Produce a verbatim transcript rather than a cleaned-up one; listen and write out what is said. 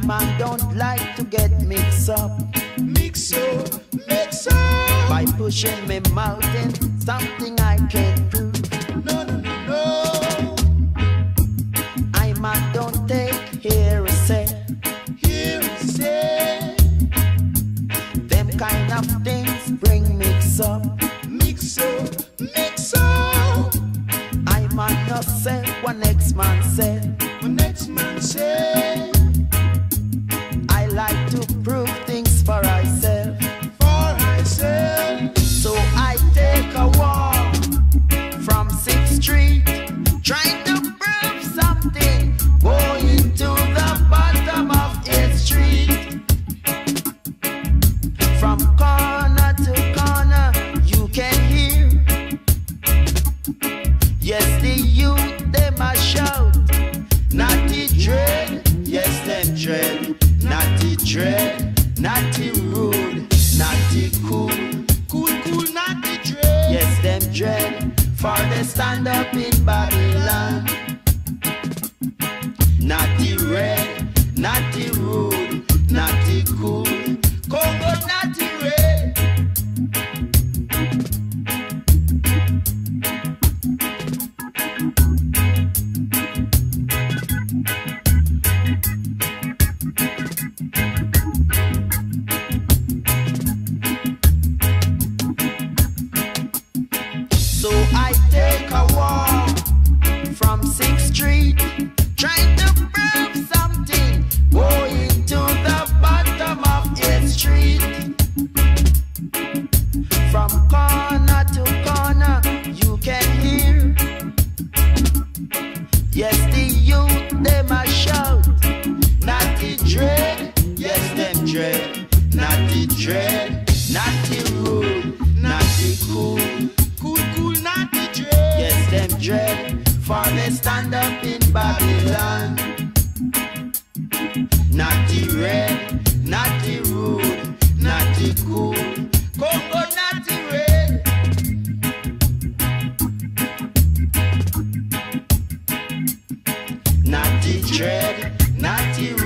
man don't like to get mixed up. Mix up, mix up. By pushing me mouth in something I can't prove. No, no, no, no. I man don't take hearsay. Hearsay. Them kind of things bring mix up. Mix up, mix up. I man not say what next man said. What next man say. I like to prove things for myself. For myself. So I take a walk from sixth street, trying to prove something, going to the bottom of eighth street. From corner to corner, you can hear. Yes, the youth, them a shout. Natty dread, yes, them dread. Natty dread, natty rude, natty cool. Cool, cool, natty dread. Yes, them dread, for they stand up in Babylon. Natty red, natty rude, natty cool. Congo natty red. So I take a walk from sixth street, trying to prove something, going to the bottom of eighth street. From corner to corner, you can hear. Yes, the youth, them a shout. Natty dread, yes, them dread. Natty dread, natty rude, natty cool. Cool, cool, natty dread. Yes, them dread, for they stand up in Babylon. Natty red, natty rude, natty cool. Congo natty red. Natty dread, natty